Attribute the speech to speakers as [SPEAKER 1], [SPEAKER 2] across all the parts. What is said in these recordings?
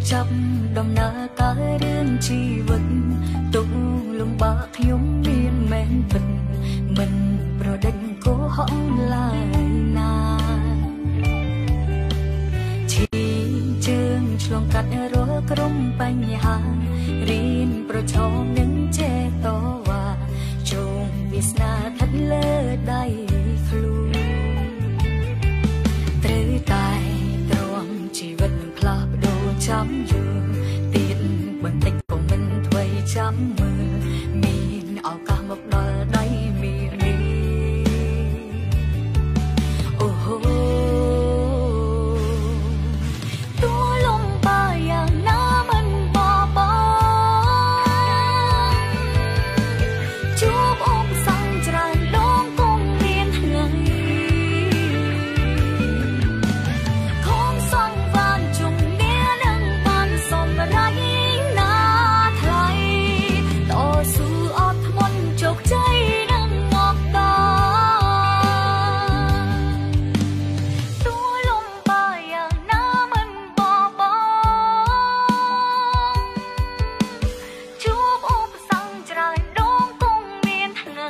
[SPEAKER 1] จับดำนาตาเรื่องชีวิตตุลงบาขยมเมียนแมนเป็นมันโปรดเด่นโกห้องลายนาที่เจิงช่วงกัดรัวกรุมปัญหาเรียนประชมนึงเจโตว่าจงวิสนาทัดเลิศได้คลูตรึตายตรวมชีวิตพลาดโดนช้ำอยู่ติดบนติดของมันถวยช้ำมือมีเอากามาดอได้มีโอ้โหตัวลมปาอย่างน้ำมันบาบาจูบอกสั่งจานน้องคงเรียนไงของส่องวานจุงเนี้ยนังปานสมไรนาไทยต่อสู้อดทนจกใจนังงอกตาตัวลมปาอย่างน้ำมันบาบาจูบอกสั่งจานน้องคงเรียนไง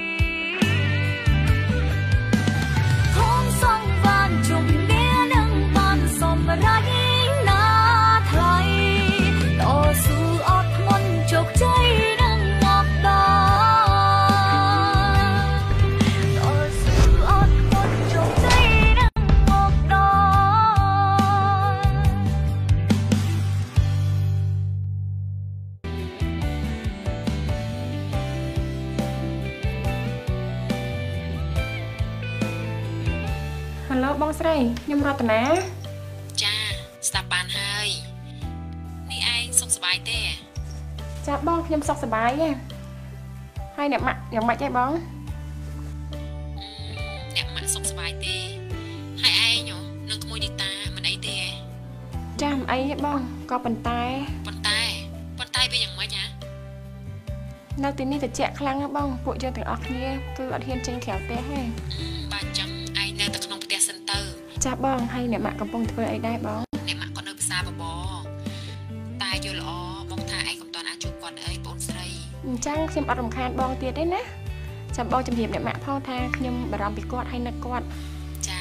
[SPEAKER 1] ของส่องวานจุงเนี้ยนังปานสมไรนาไทยต่อสู้อดทนจกใจนังงอกตาต่อสู้อดทนจกใจนังงอกตา
[SPEAKER 2] ฮัลโหลบ้องสไรยมรัตนา
[SPEAKER 3] จ้าสตาร์บานเฮ้ยนี่ไอ้สุขสบายเต้
[SPEAKER 2] จับบ้องยมสกสบายอ่ะให้เนี่ยมะอย่างไม่ใจบ้อง
[SPEAKER 3] เนี่ยมาสุขสบายเต้ให้ไอ้หนูนึกขโมยดิตามันไอ้เต้
[SPEAKER 2] จำไอ้บ้องก็เป็นตาย
[SPEAKER 3] ปนตายไปอย่างไรจ๊ะ
[SPEAKER 2] เราตีนี่แต่แจกครั้งนะบ้องปวดเจอแต่ออกเนี่ยคืออดเทียนเจงแขวเต้ให้
[SPEAKER 3] บาดจังไอ้เนยตะขนมเตียเซนเตอร์
[SPEAKER 2] จับบ้องให้เนี่ยมะกำปองเธอไอ้ได้บ้อง
[SPEAKER 3] เนี่ยมาก็เนยภาษาบอตายอยู่หรอบอกทาไอ้กับตอนอาจูก่อนเอ้ยปนสไร
[SPEAKER 2] จังเข็มอารมณ์คานบ้องเตี้ยได้นะจับบ้องจำเหียบเนี่ยมะพ่อทาขยมบารมปีกอดให้นักกอด
[SPEAKER 3] จ้า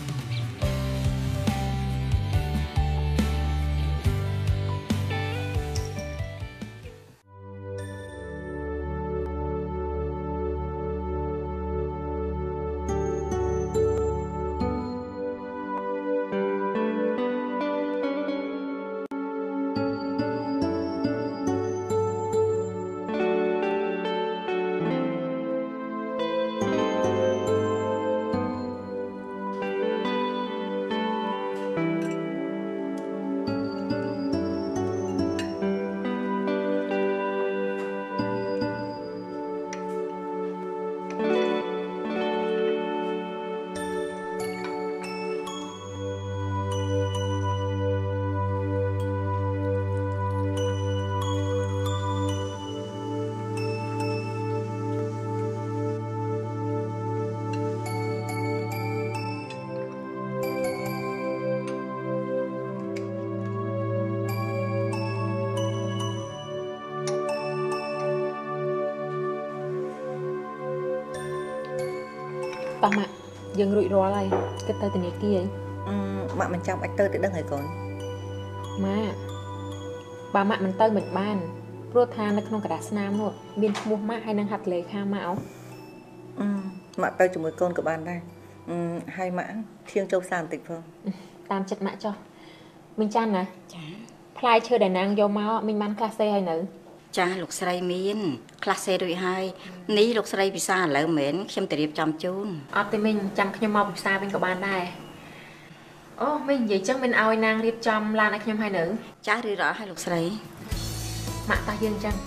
[SPEAKER 4] Ba mẹ, dừng rụi rò lại, cái tay tình này kia ấy.
[SPEAKER 5] Mẹ mình trong actor tự đăng rồi con.
[SPEAKER 4] Má, ba mẹ mình tơi mình ban, rốt than nó không cả đá snam thôi, biên mua má hay năng hạt lề kha mạo.
[SPEAKER 5] Mẹ tơi cho mỗi con của bạn đây. Hai mã thiêng châu sàn tịch phương.
[SPEAKER 4] Tam chặt mẹ cho. Mình chan nè. Chả. Play chơi đàn nàng vô máu, mình ban classe hay nữ.
[SPEAKER 6] Cha lục sợi miên, classe rồi hai, ní lục sợi bị xa lỡ mến, xem từ điệp chăm chun.
[SPEAKER 4] Thì mình chăm khuyên mò bị xa bên của bạn đây. Ô, mình vậy chắc mình ao nàng điệp chăm là này khuyên hai nữ.
[SPEAKER 6] Cha đi rõ hai lục sợi.
[SPEAKER 4] Mạ ta dương chăng.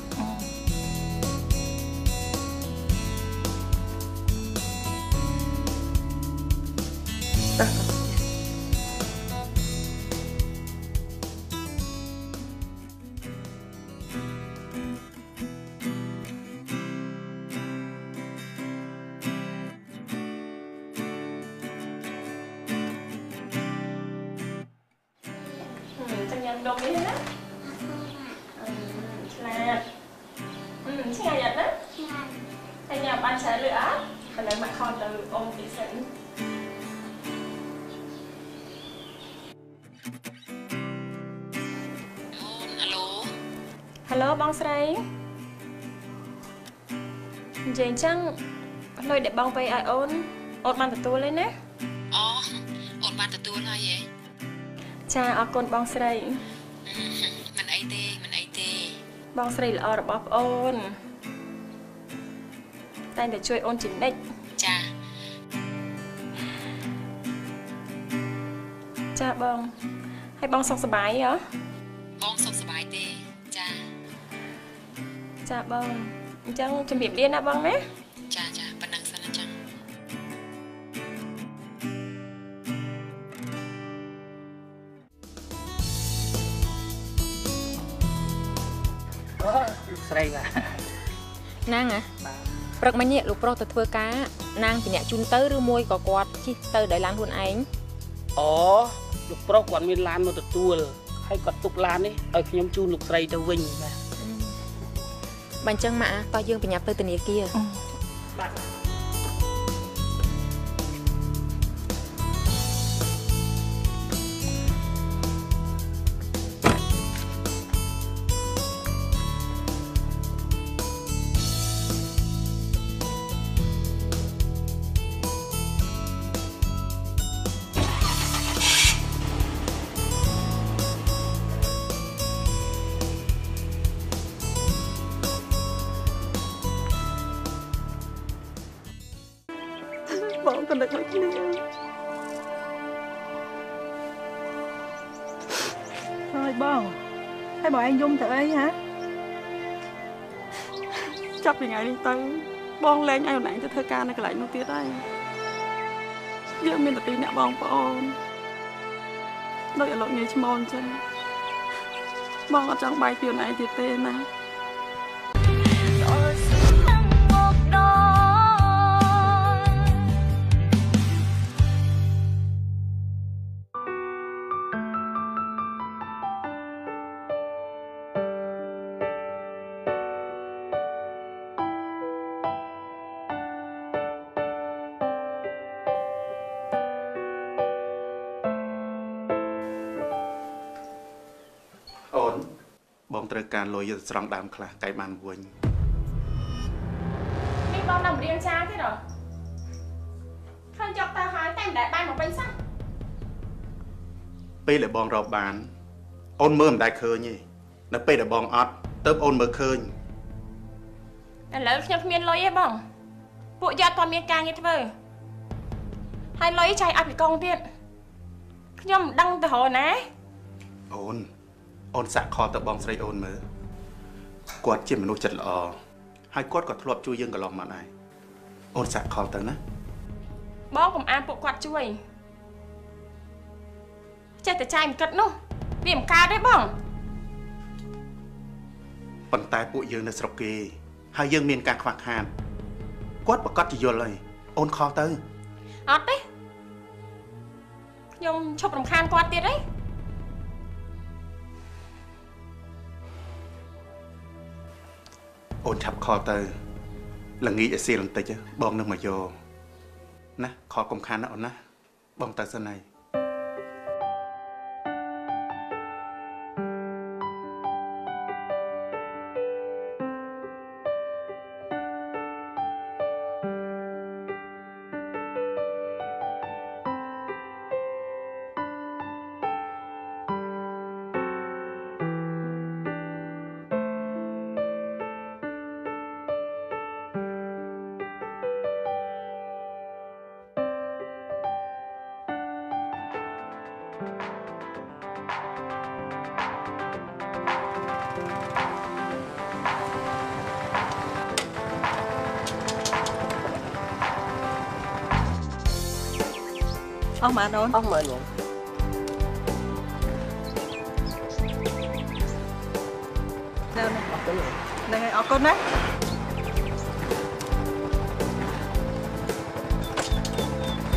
[SPEAKER 2] ดมนี่นะฉลาดใช่ไงยัดนะไอ้เนี่ยบ้านใช้เหลือแต่เลยมาคอนtừ ôm tỷ sỉnh Hello បងស្រីនិយាយអញ្ចឹងលុយដែលបងទៅឲ្យអូនបានទទួលទេណា
[SPEAKER 3] អូអូនបានទទួលហើយហ៎
[SPEAKER 2] ចាអរគុណបងស្រី
[SPEAKER 3] មិនអីទេ
[SPEAKER 2] បងស្រីល្អរបស់ប្អូនតែតែជួយអូនជានិច្ចចាបងហើយបងសុខសប្បាយហ៎
[SPEAKER 3] បងសុខសប្បាយទេ
[SPEAKER 2] ចាបងអញ្ចឹងជំរាបលាណាបងណា
[SPEAKER 3] ចាប៉ុណ្ណឹងសិនអញ្ចឹង
[SPEAKER 7] លោកស្រីបាទ
[SPEAKER 4] ណាងព្រឹកមិញនេះលោកប្រុសទៅធ្វើការណាងជាអ្នកជូនទៅឬមួយក៏គាត់ជិះទៅដោយឡានខ្លួនឯង
[SPEAKER 7] អូលោកប្រុសគាត់មានឡានមកទទួលហើយគាត់ទុកឡាននេះឲ្យខ្ញុំជូនលោកស្រីទៅវិញបាទ
[SPEAKER 4] បើអញ្ចឹងម៉ាក់តោះយើងប្រញាប់ទៅធនាគារ
[SPEAKER 7] បាទ
[SPEAKER 2] បងក៏នឹកដូចគ្នា
[SPEAKER 8] ហើយបងឯងយំទៅអីហ៎
[SPEAKER 2] ចាប់ពីថ្ងៃនេះទៅបងលែងឲ្យអូនឯងទៅធ្វើការនៅកន្លែងនោះទៀតហើយយើងមានតែពីរអ្នកបងប្អូនដូចឥឡូវងាយឆ្មនចឹងបងអត់ចង់បែកពីអូនឯងទៀតទេណា
[SPEAKER 9] បងត្រូវការលុយទៅស្រង់ដើមខ្លះតែបានវិញ
[SPEAKER 2] នេះបងដល់រៀនចាទេហ៎ឃើញយកទៅហើយតែមិនដែលបានមកវិញសោះ
[SPEAKER 9] ពេលដែលបងរកបានអូនមើលមិនដែលឃើញទេនៅពេលដែលបងអត់ទៅអូនមើលឃើញ
[SPEAKER 2] ឥឡូវខ្ញុំគ្មានលុយទេបងពួកយកតើមានការងារធ្វើហើយលុយចាយអត់ពីកងទៀតខ្ញុំមិនដឹងទៅរកណា
[SPEAKER 9] អូនសាក់ខទៅបងស្រីអូនមើលគាត់ជាមនុស្សចិត្តល្អហើយគាត់ក៏ធ្លាប់ជួយយើងកន្លងមកដែរអូនសាក់ខទៅណា
[SPEAKER 2] បងកុំអានពួកគាត់ជួយចេះតែចាយមិនគិតនោះវាមិនកើតទេបង
[SPEAKER 9] ប៉ុន្តែពួកយើងនៅស្រុកគេហើយយើងមានការខ្វះខាតគាត់ប្រកាសជាយល់ហើយអូនខទៅ
[SPEAKER 2] អត់ទេខ្ញុំឈប់រំខានគាត់ទៀតទេ
[SPEAKER 9] អូនឆាប់ខលទៅល្ងាចឲ្យសៀលបន្តិចបងនឹងមកយកណាខលកុំខានណាអូនណាបងទៅសិនហើយ
[SPEAKER 8] អស់មកអូន
[SPEAKER 7] អស់មកបង
[SPEAKER 8] នៅនេះអរគុណហ្នឹងហើយអរគុណណា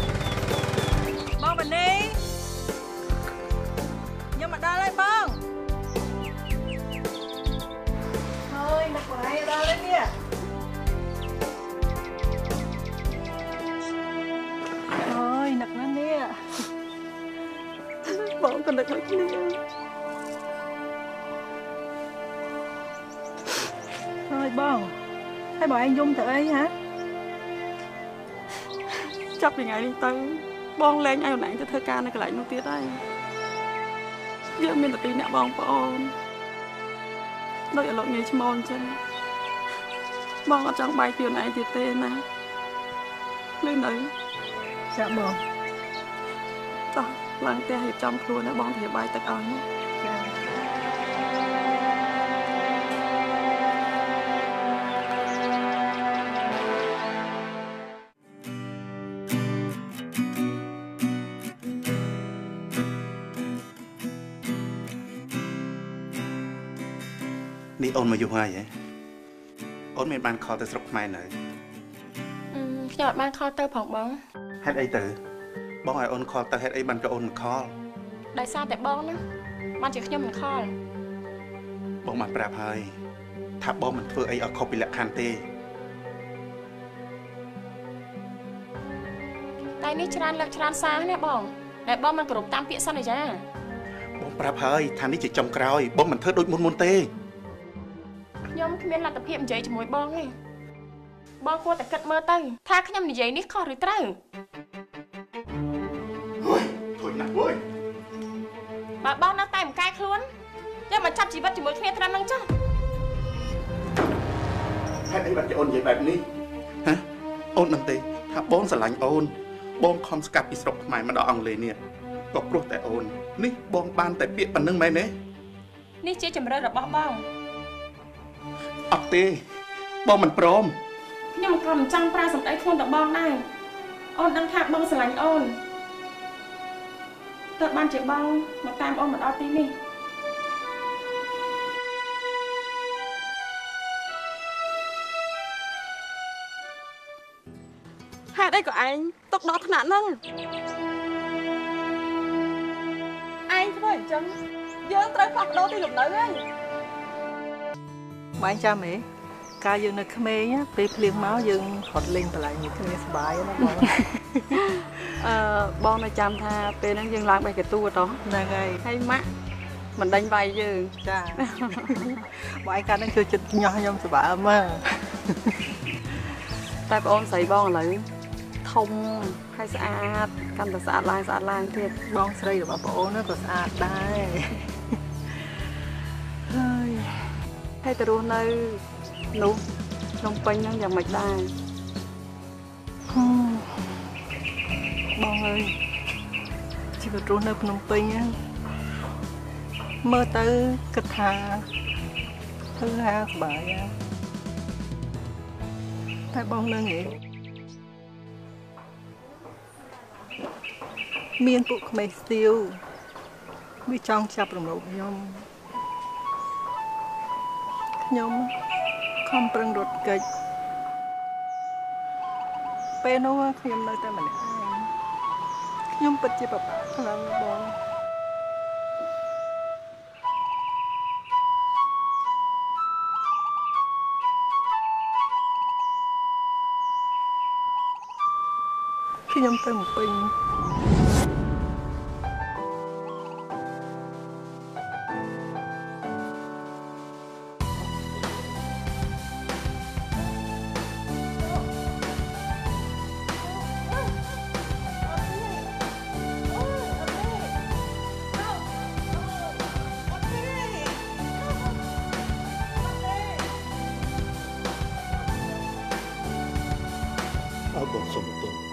[SPEAKER 8] បងបនីខ្ញុំមកដល់ហើយបង
[SPEAKER 2] ក៏នឹកដូចគ្នា
[SPEAKER 8] ហើយបងឯងយំទៅអីហ៎
[SPEAKER 2] ចាប់ពីថ្ងៃនេះទៅបងលែងឲ្យអូនឯងទៅធ្វើការនៅកន្លែងនោះទៀតហើយយើងមានតែពីរអ្នកបងប្អូនដូចឥឡូវងាយឈ្មោះអញ្ចឹងបងអត់ចង់បាយពីអូនឯងទៀតទេណាលឺនៅ
[SPEAKER 8] ចាបង
[SPEAKER 2] តោះឡើងផ្ទះរៀបចំខ្លួនណាបងទៅបាយទឹកឲ្យណា
[SPEAKER 8] ចា
[SPEAKER 9] នេះអូនមកយូរហើយហ៎អូនមិនបានខលទៅស្រុកខ្មែរនៅ
[SPEAKER 4] ខ្ញុំអត់បានខលទៅផងបង
[SPEAKER 9] ហេតុអីទៅបងឲ្យអូនខលទៅហេតុអីបានក៏អូនមិនខល
[SPEAKER 4] ដោយសារតែបងណាបានជាខ្ញុំមិនខល
[SPEAKER 9] បងបានប្រាប់ហើយថាបងមិនធ្វើអីឲ្យខុសពីលក្ខខណ្ឌទេ
[SPEAKER 4] តែនេះច្រើនលើកច្រើនសារណាបងតែបងមិនគោរពតាមពាក្យសន្យា
[SPEAKER 9] បងប្រាប់ហើយថានេះជាចំក្រោយបងមិនធ្វើដូចមុនទេ
[SPEAKER 4] ខ្ញុំគ្មានលទ្ធភាពនិយាយជាមួយបងទេបងគួរតែគិតមើលទៅថាខ្ញុំនិយាយនេះខុសឬត្រូវ
[SPEAKER 9] ធុញណាស់វើយ
[SPEAKER 4] បើបងនៅតែមិនកែខ្លួនយកមកចាប់ជីវិតជាមួយគ្នាត្រឹមហ្នឹងចុះ
[SPEAKER 9] ហេតុអីបានជាអូននិយាយបែបនេះហ៎អូនដឹងទេថាបងស្រឡាញ់អូនបងខំស្កាប់ពីស្រុកខ្មែរមកដល់អង់គ្លេសនេះក៏ព្រោះតែអូននេះបងបានតែពាក្យប៉ុណ្្នឹងមែនទេ
[SPEAKER 4] នេះជាជំរឿនរបស់បង
[SPEAKER 9] អត់ទេបងមិនព្រម
[SPEAKER 4] ខ្ញុំក៏មិនចង់ប្រើសម្ដីខ្លួនទៅបងដែរអូនដឹងថាបងស្រឡាញ់អូនតើបានជាបងមកតាមអូនមកដល់ទីនេះ
[SPEAKER 2] ហេតុអីក៏ឯងຕົកដល់ថ្នាក់ហ្នឹងឯងធ្វើអញ្ចឹងយើងត្រូវផ្លាស់ប្ដូរទីលំនៅហើយ
[SPEAKER 8] បងចាំហ៎កាលយើងនៅក្មេងពេលភ្លៀងមកយើងរត់លេងកន្លែងនេះគ្នាសប្បាយណាបង
[SPEAKER 2] បងនៅចាំថាពេលហ្នឹងយើងឡើងបេះកទួត
[SPEAKER 8] ហ្នឹង
[SPEAKER 2] ហើយម៉ាក់មិនដេញវាយយើង
[SPEAKER 8] ចាបងឯងកាលហ្នឹងជួយចិត្តញោះខ្ញុំសប្បាយមើល
[SPEAKER 2] តែបងអូនស្រីបងឥឡូវធំហើយស្អាតកាន់តែស្អាតឡើងទៀត
[SPEAKER 8] បងស្រីរបស់បងអូនក៏ស្អាតដែរ
[SPEAKER 2] ហើយទៅរស់នៅនោះក្នុងពេញហ្នឹងយ៉ាងម៉េចដែរ
[SPEAKER 8] បងអើយជីវិតរស់នៅភ្នំពេញហ្នឹងមើលទៅគិតថាធ្វើហាសប្បាយតែបងនឹងឯងមានពួកក្មេងស្ទាវវាចង់ចាប់រំលោភខ្ញុំខំប្រឹងរត់គេចពេលនោះខ្ញុំនៅតែម្នាក់ឯងខ្ញុំពិតជាពិបាកខ្លាំងបងខ្ញុំទៅមកពេញ
[SPEAKER 9] បងសុំទោស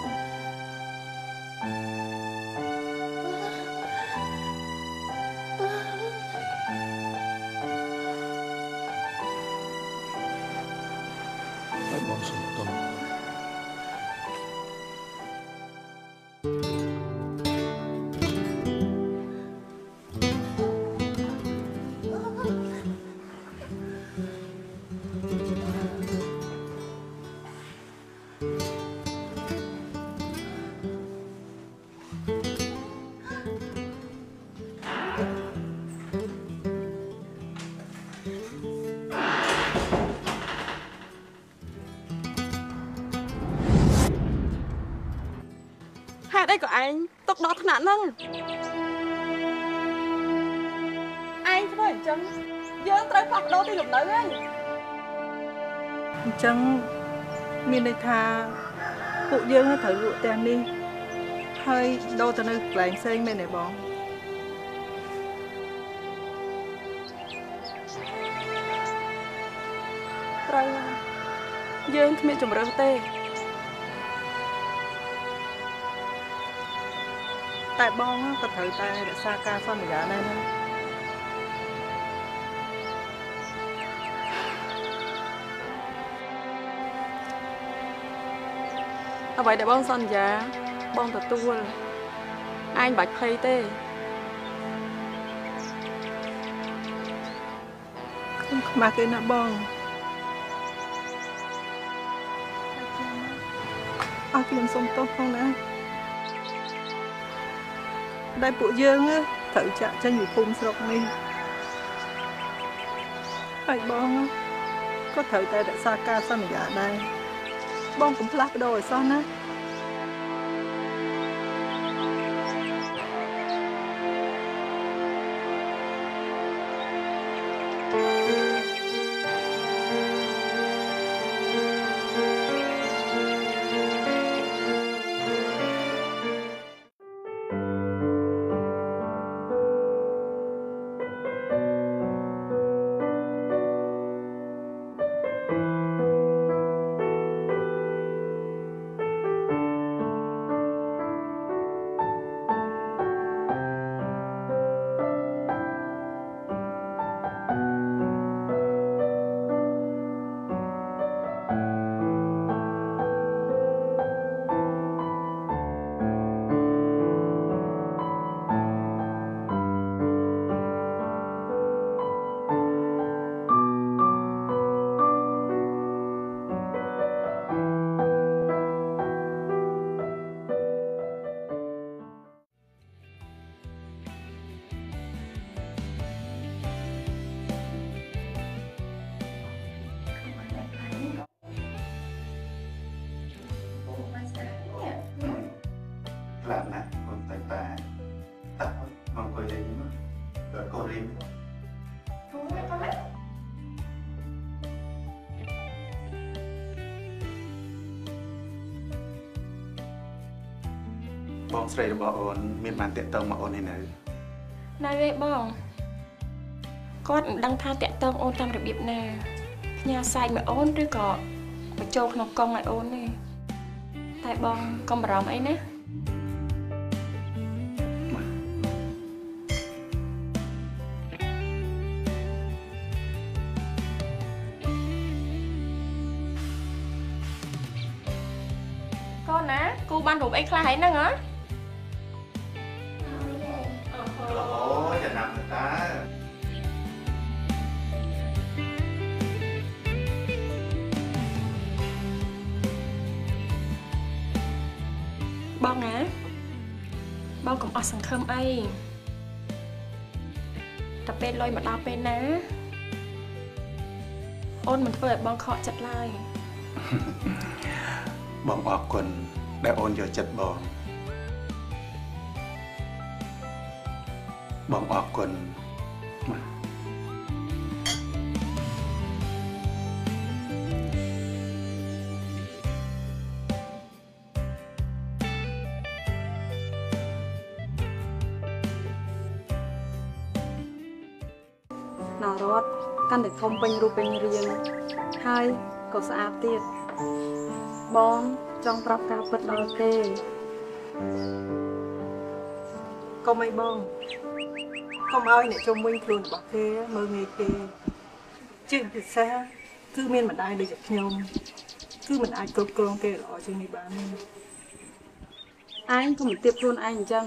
[SPEAKER 9] បងសុំទោស
[SPEAKER 2] ហេតុអីក៏ឯងຕົកដល់ថ្នាក់ហ្នឹងធ្វើអញ្ចឹងយើងត្រូវផ្លាស់ប្ដូរទីលំនៅហើយ
[SPEAKER 8] អញ្ចឹងមានន័យថាពួកយើងត្រូវលក់ផ្ទះនេះហើយដូរទៅនៅកន្លែងផ្សេងមែនទេបង
[SPEAKER 2] ត្រូវយើងគ្មានជំរឿនទេ
[SPEAKER 8] តែបងក៏ត្រូវតែរក្សាការសន្យាដែរណា
[SPEAKER 2] អ្វីដែលបងសន្យាបងទទួលឯងបាច់ភ័យទេ
[SPEAKER 8] ខ្ញុំខ្មាស់គេណាបងអរគុណសូមទោសផងណាដែលពួកយើងត្រូវចាក់ចេញពីភូមិស្រុកនេះហើយបងក៏ត្រូវតែរក្សាការសន្យាដែរបងកុំផ្លាស់ប្ដូរឲ្យសោះណា
[SPEAKER 9] បងស្រីរបស់អូនមានបានតាក់ទងមកអូនឯនៅ
[SPEAKER 10] ណែទេបងគាត់មិនដឹងថាតាក់ទងអូនតាមរបៀបណាផ្ញើសាច់មកអូនឬក៏បញ្ចូលក្នុងកង់ឲ្យអូនទេតែបងកុំបារម្ភអីណាកូនណាគូបានរូបអីខ្លះហើយហ្នឹងហ៎
[SPEAKER 9] จะนำตา
[SPEAKER 10] បងណាបងកុំអស់សង្ឃឹមអីតែពេលលុយមកដល់ពេលណាអូនមិនធ្វើឲ្យបងខកចិត្តឡើយ
[SPEAKER 9] បងអរគុណដែលអូនយកចិត្តបងអរគុណ
[SPEAKER 2] ណារត់កាន់តែធំពេញរូបពេញរាងហើយក៏ស្អាតទៀតបងចង់ប្រាប់ការពិតដល់គេ
[SPEAKER 8] កុំអីបងកុំឲ្យអ្នកជុំវិញខ្លួនរបស់គេមើលងាយគេជាពិសេសគឺមានម្ដាយដូចខ្ញុំគឺមិនអាចគ្រប់គ្រងគេល្អជាងនេះបានទេ
[SPEAKER 2] ឯងកុំទៀបខ្លួនឯងអញ្ចឹង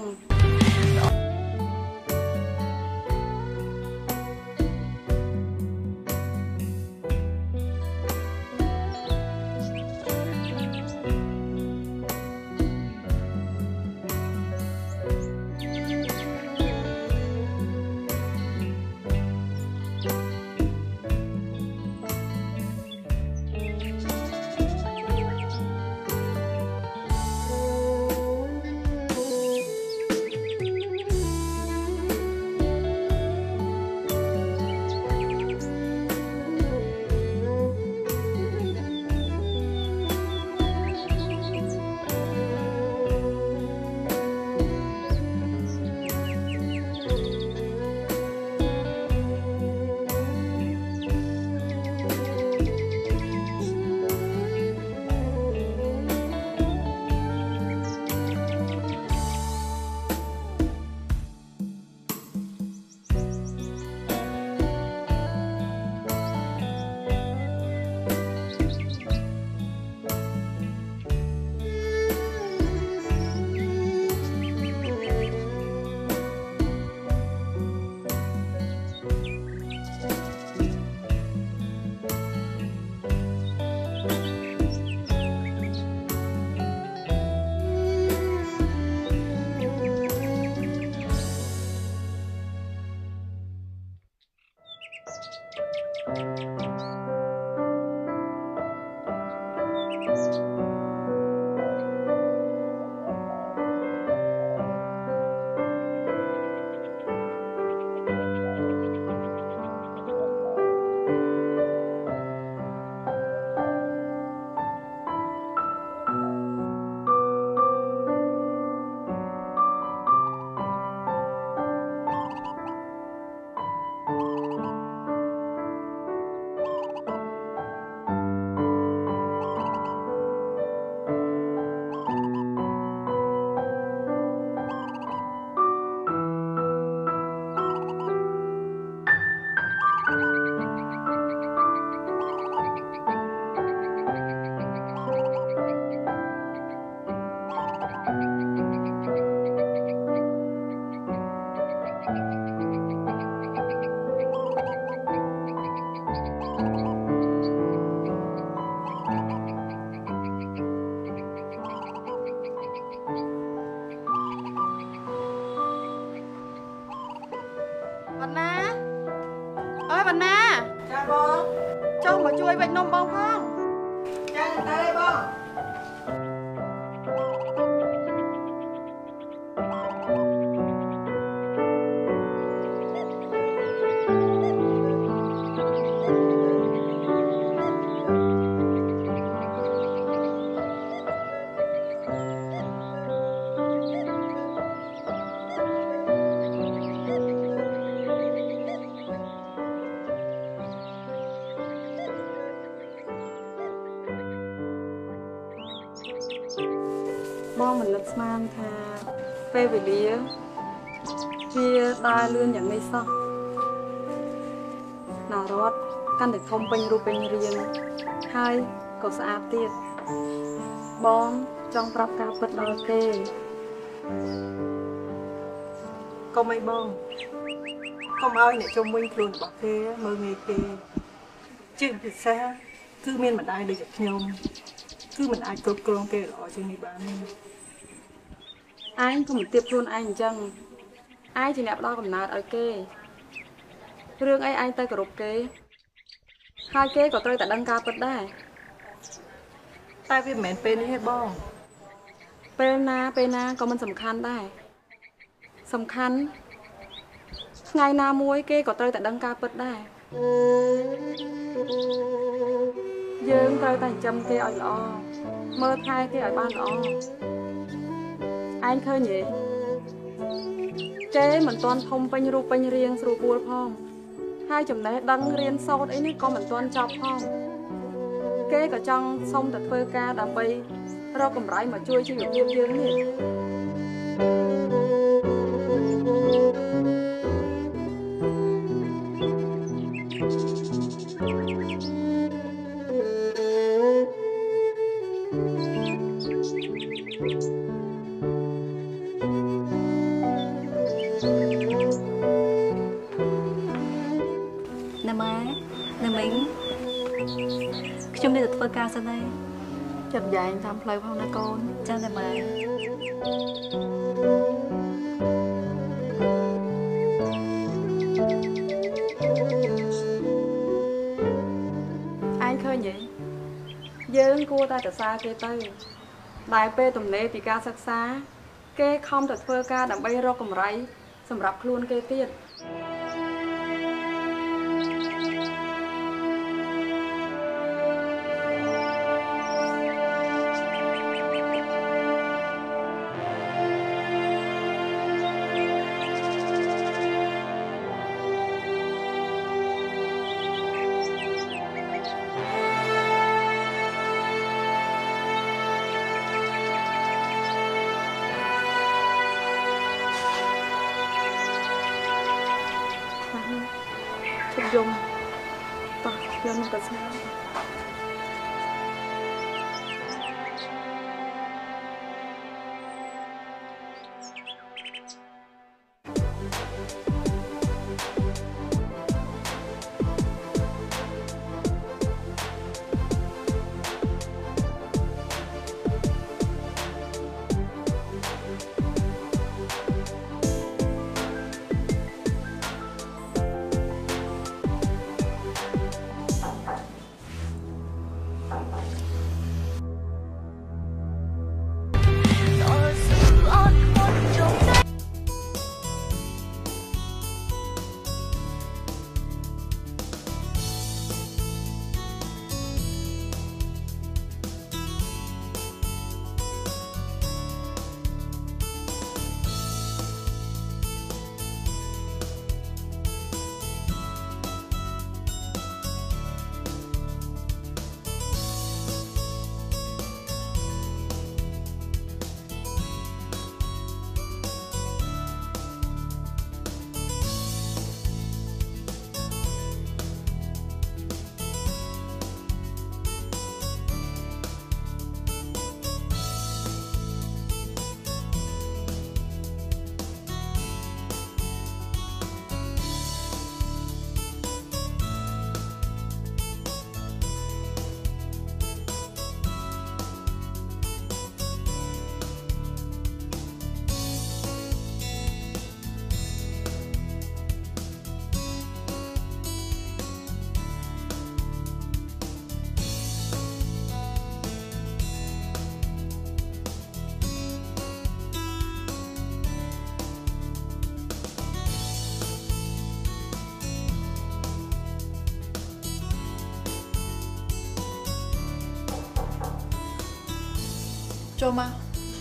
[SPEAKER 2] Vân Na ơi Vân Na
[SPEAKER 8] Cha bông.
[SPEAKER 2] Châu mà chui vạch nôm bông không?
[SPEAKER 8] Cha người ta đây bông.
[SPEAKER 2] Bông mình lật man thà phê về lía Vì ta lươnอย่าง នេះ សោះ ណារត់កាន់តែធំពេញរូបពេញរាងហើយក៏ស្អាតទៀតបងចង់ប្រាប់ការពិតដល់គេ
[SPEAKER 8] កុំអីបងកុំឲ្យអ្នកជុំវិញខ្លួនរបស់គេមើលងាយគេជាពិសេសគឺមានម្ដាយដូចជាខ្ញុំគឺមិនអាចគ្រប់គ្រងគេល្អជាងនេះបាន
[SPEAKER 2] ឯងក៏មិនទៀបខ្លួនឯងអញ្ចឹងឯងជាអ្នកផ្ដល់កំណើតឲ្យគេរឿងអីឯងទៅគោរពគេហើយគេក៏ត្រូវតែដឹងការពិតដែរ
[SPEAKER 8] តែវាមិនមែនពេលនេះទេបង
[SPEAKER 2] ពេលណាក៏មិនសំខាន់ដែរសំខាន់ថ្ងៃណាមួយគេក៏ត្រូវតែដឹងការពិតដែរយើងត្រូវតែចិញ្ចឹមគេឲ្យល្អមើលថែគេឲ្យបានល្អឯងឃើញទេចេមិនទាន់ធំពេញរូបពេញរាងស្រួលបួលផងហើយចំណេះដឹងរៀនសូត្រអីនេះក៏មិនទាន់ចប់ផងគេក៏ចង់សុំតែធ្វើការដើម្បីរកកម្រៃមកជួយជីវភាពយើងនេះ
[SPEAKER 11] ខ្ញុំនេះទៅធ្វើការសិនហើយ
[SPEAKER 2] ចិត្តយ៉ែងតាមផ្លូវផងណាកូន
[SPEAKER 11] ចាតែម៉ែ
[SPEAKER 2] ឯងឃើញទេយើងគួរតែសរសើរគេទៅដែលពេលទំនេរពីការសិក្សាគេខំទៅធ្វើការដើម្បីរកកម្រៃសម្រាប់ខ្លួនគេទៀត Dùng tao lên một cái xe
[SPEAKER 8] ចូលមក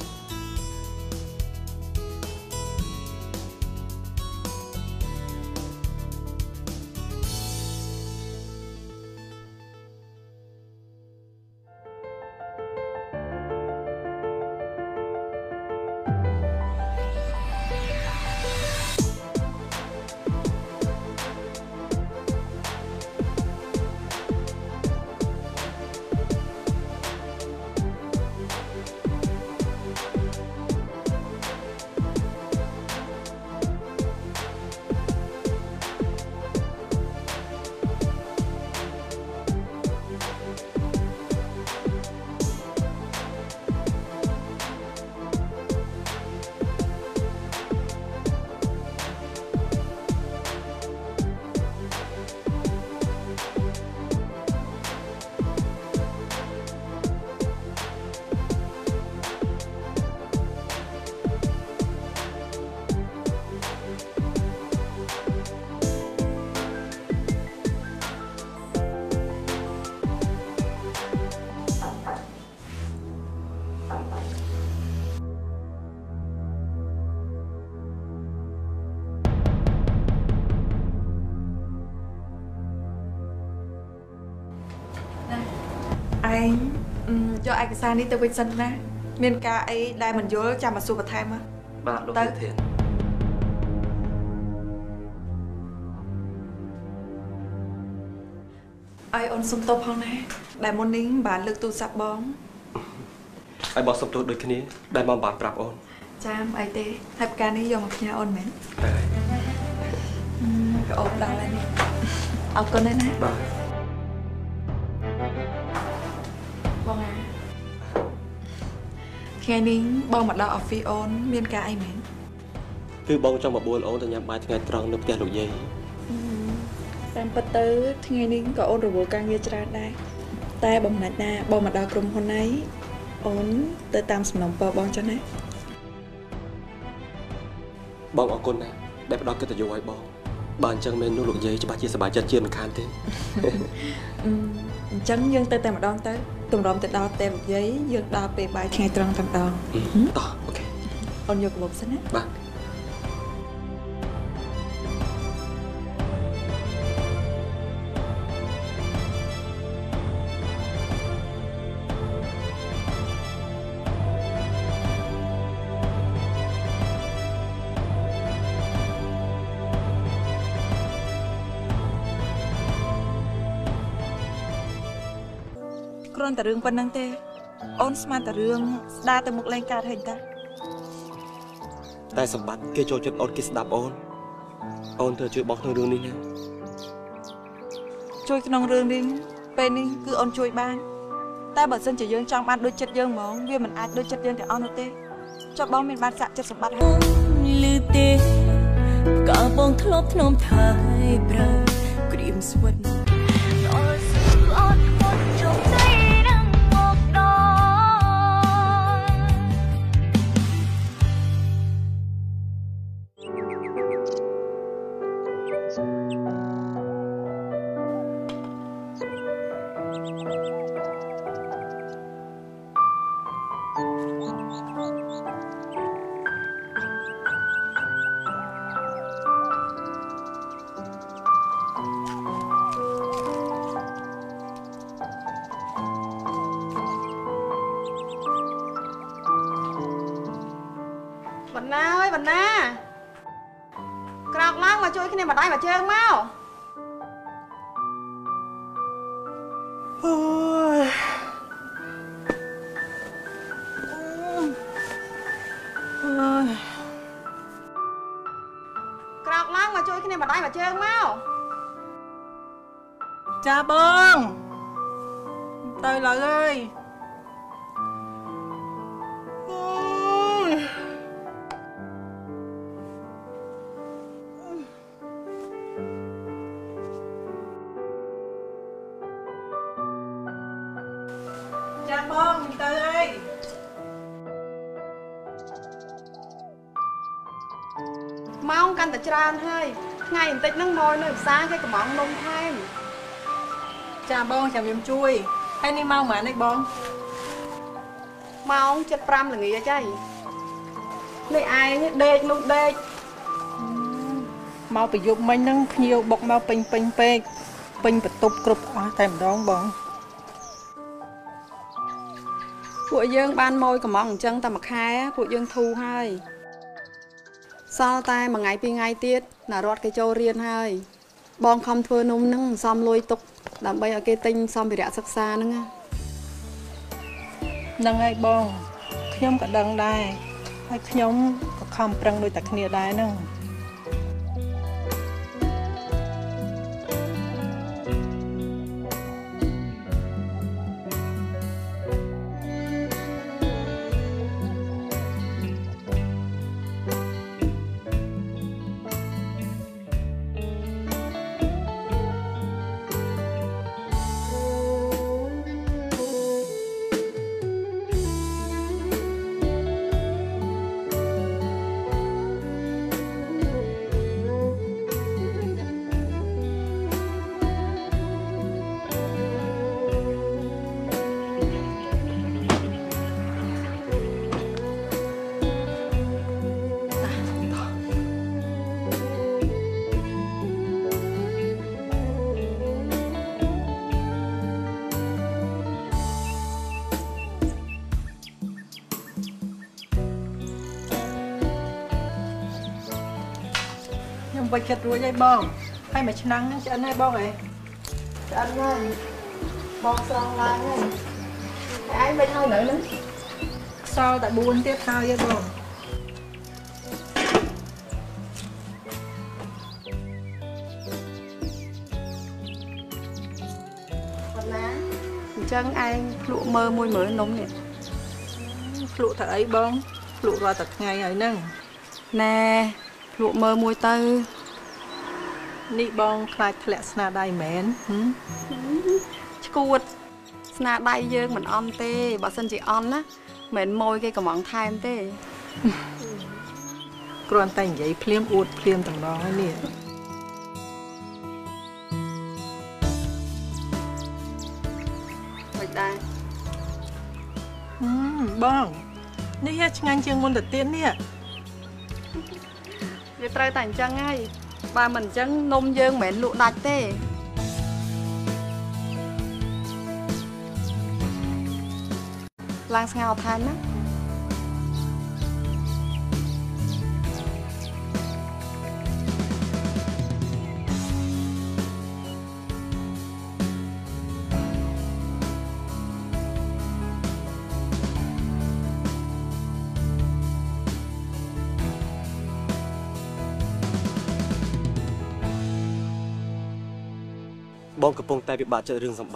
[SPEAKER 8] ឯងយកឯកសារនេះទៅវិញសិនណាមានការអីដែលមិនយល់ចាំមកសួរបន្ថែមមក
[SPEAKER 12] បាទលោកធាន
[SPEAKER 8] ឲ្យអូនសុំទោសផងណាដែលមុននេះបានលើកទូរស័ព្ទបង
[SPEAKER 12] ឲ្យបងសុំទោសដូចគ្នាដែលបងបានប្រាប់អូន
[SPEAKER 8] ចាមអីទេហើយផ្កានេះយកមកផ្ញើអូនមែនក៏អូនដល់ហើយនេះអរគុណណា
[SPEAKER 12] បាទ
[SPEAKER 8] បងអាថ្ងៃនេះបងមកដល់ office អូនមានការអីមែន
[SPEAKER 12] គឺបងចង់មកបួលអូនទៅញ៉ាំបាយថ្ងៃត្រង់នៅផ្ទះលោកយាយ
[SPEAKER 8] តាមពិតទៅថ្ងៃនេះក៏អូនរវល់ការងារច្រើនដែរតែបំណាច់ណាបងមកដល់ក្រុមហ៊ុននេះអូនទៅតាមសំណុំពរបងចឹងណា
[SPEAKER 12] បងអរគុណណាស់ដែលផ្ដល់កិត្តិយសឲ្យបងបើអញ្ចឹងមែននោះលោកយាយច្បាស់ជាសប្បាយចិត្តជាមិនខានទេ
[SPEAKER 8] អញ្ចឹងយើងទៅតែម្ដងទៅទម្រាំទៅដល់តែលោកយាយយើងដល់ពេលបាយថ្ងៃត្រង់តែម្ដង
[SPEAKER 12] តោះអូខេ
[SPEAKER 8] អូនយកកាបូបសិនណា
[SPEAKER 12] បាទ
[SPEAKER 8] គ្រាន់តែរឿងប៉ុណ្្នឹងទេអូនស្មានតែរឿងស្ដារទៅមុខលែងកើតហិចតា
[SPEAKER 12] តែសម្បត្តិគេចូលចិត្តអូនគេស្ដាប់អូនត្រូវជួយបងក្នុងរឿងនេះណា
[SPEAKER 8] ជួយក្នុងរឿងនេះពេលនេះគឺអូនជួយបានតែបើសិនជាយើងចង់បានដូចចិត្តយើងហ្មងវាមិនអាចដូចចិត្តយើងទាំងអស់នោះទេចុះបងមានបានសាក់ចិត្តសម្បត្តិហើយ
[SPEAKER 1] លឺទេក៏បងធ្លាប់ធ្នមថើយប្រើក្រៀមស្វិតដល់សឺអត់មុនជុំใจនឹងមកដល់
[SPEAKER 2] បណ្ណាអើយបណ្ណាក្រោកឡើងមកជួយគ្នាម្ដាយមកជើងមក
[SPEAKER 8] អូយ
[SPEAKER 2] ក្រោកឡើងមកជួយគ្នាម្ដាយមកជើងមក
[SPEAKER 8] ចាបងទៅឡើយអើយចាបងទៅអី
[SPEAKER 2] ម៉ោងកាន់តែច្រើនហើយថ្ងៃបន្តិចហ្នឹងមកនៅផ្សារគេកំងនំថែម
[SPEAKER 8] ចាបងចាំខ្ញុំជួយហើយនេះម៉ោងប៉ុន្មានឯងបង
[SPEAKER 2] Mau chất pram là nghỉ chay lấy ai nhé đê lúc đê
[SPEAKER 8] mau phải dùng mình nâng nhiều bọc mau pin phải tục cục thèm đón bọn
[SPEAKER 2] ពួកយើងបានម៉ួយកំងអញ្ចឹងតែមួយខែពួកយើងធូរហើយសល់តែមួយថ្ងៃពីរថ្ងៃទៀតណារត់គេចូលរៀនហើយបងខំធ្វើនំហ្នឹងសំលុយទុកដើម្បីឲ្យគេទិញសម្ភារៈសិក្សាហ្នឹង
[SPEAKER 8] ហ្នឹងហើយបងខ្ញុំក៏ដឹងដែរហើយខ្ញុំក៏ខំប្រឹងដូចតែគ្នាដែរហ្នឹង บริจาครวยได้บ้องให้มาชนะนั่นจะได้บ้องไงจะได้บ้องซองลายไงไอ้ไม่เท่าไหนนั้นsau tại buôn tiếp theo vớiบ้อง
[SPEAKER 2] chân anh lụa mơ môi mới nóng nè
[SPEAKER 8] lụa thật ấy bông lụa ra thật ngày ấy nâng
[SPEAKER 2] nè lụa mơ môi tư
[SPEAKER 8] nị bông khai thật lẹ sna đai mến
[SPEAKER 2] cụt sna đai dương mình on tê bà sân chị on á mến môi cái cả mỏng tham tê
[SPEAKER 8] còn tay giấy phim uột phim tầng đó nè
[SPEAKER 2] đây
[SPEAKER 8] bôngนี่hết ngang chương môn đầu tiên nè
[SPEAKER 2] vậy trai thành chân ngay bà mình chân nôm dương mến lụa đạch tê lang ngào than á
[SPEAKER 12] bông cầm bông tay bị bạt chạy rừng sầm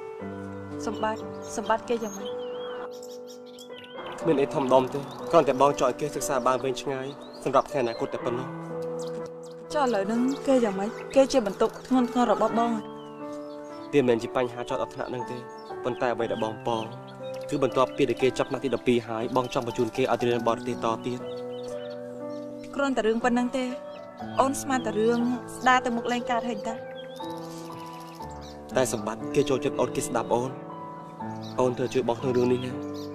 [SPEAKER 2] bát kia chẳng mấy
[SPEAKER 12] mình ấy thầm đom thế cònแต่bong chọi kiaศึกษาบางเวงช่างสำหรับแค่ไหนกดแต่ปนน้อง
[SPEAKER 2] cho lời nâng kê chẳng mấy kê chưa bẩn tục ngon ngon rồi bóp bong
[SPEAKER 12] វាមិនជាបញ្ហាចោតអត់ថ្នាក់នឹងទេប៉ុន្តែអ្វីដែលបងប៉គឺបន្ទាប់ពីដែលគេចាប់ឆ្នាំទី12ហើយបងចង់បញ្ជូនគេឲ្យទៅរៀនបរទេសតទៀត
[SPEAKER 2] គ្រាន់តែរឿងប៉ុណ្្នឹងទេអូនស្មានតែរឿងស្ដារទៅមុខលែងកើតហើយតា
[SPEAKER 12] តែសម្បត្តិគេចូលចិត្តអូនគេស្ដាប់អូនត្រូវជួយបងក្នុងរឿងនេះណា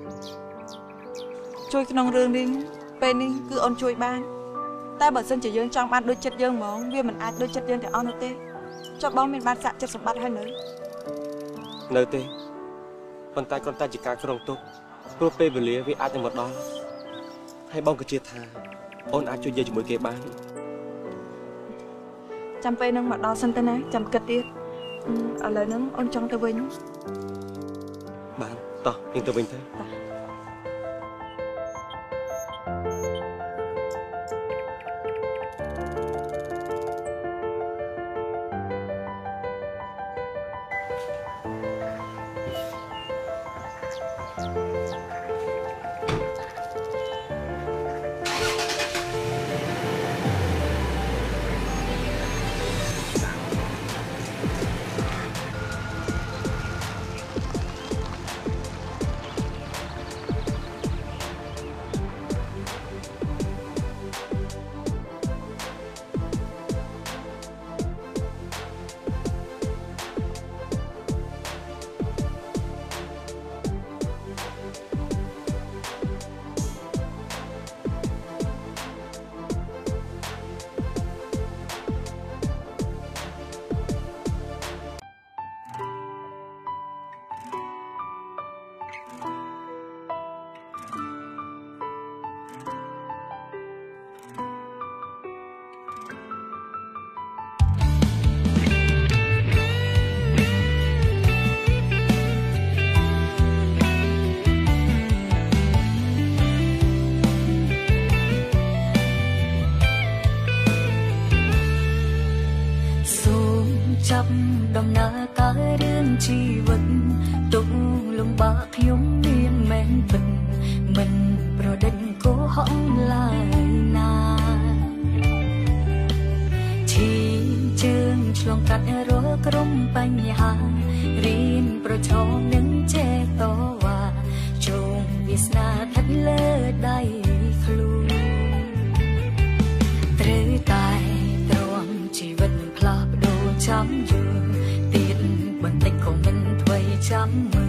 [SPEAKER 2] ជួយក្នុងរឿងនេះពេលនេះគឺអូនជួយបានតែបើសិនជាយើងចង់បានដូចចិត្តយើងហ្មងវាមិនអាចដូចចិត្តយើងទាំងអស់នោះទេចុះបងមានបានសាក់ចិត្តសម្បត្តិហើយ
[SPEAKER 12] នៅទេប៉ុន្តែគ្រាន់តែជាការក្រុងទុកព្រោះពេលវេលាវាអាចនឹងមកដល់ហើយបងក៏ជឿថាអូនអាចជួយយើងជាមួយគេបាន
[SPEAKER 2] ចាំពេលនឹងមកដល់សិនទៅណាចាំគិតទៀតឥឡូវហ្នឹងអូនចង់ទៅវិញ
[SPEAKER 12] បានតោះយើងទៅវិញទៅ
[SPEAKER 1] ចាប់ដំណើរការរឿងជីវិតទុកលំបាកខ្ញុំមានមែនពិតមិនប្រដេញកុហកឡើយណាឈីជើងឆ្លងកាត់រាល់ក្រុមបញ្ហារៀនប្រឈមនឹងចេះតវ៉ាជោងវាសនាស្ថិតលើដៃខ្លួនត្រូវតែទ្រាំជីវិតផ្លាស់ប្ដូរចាំយល់ទៀតបន្តិចក៏មិនធ្វើចាំ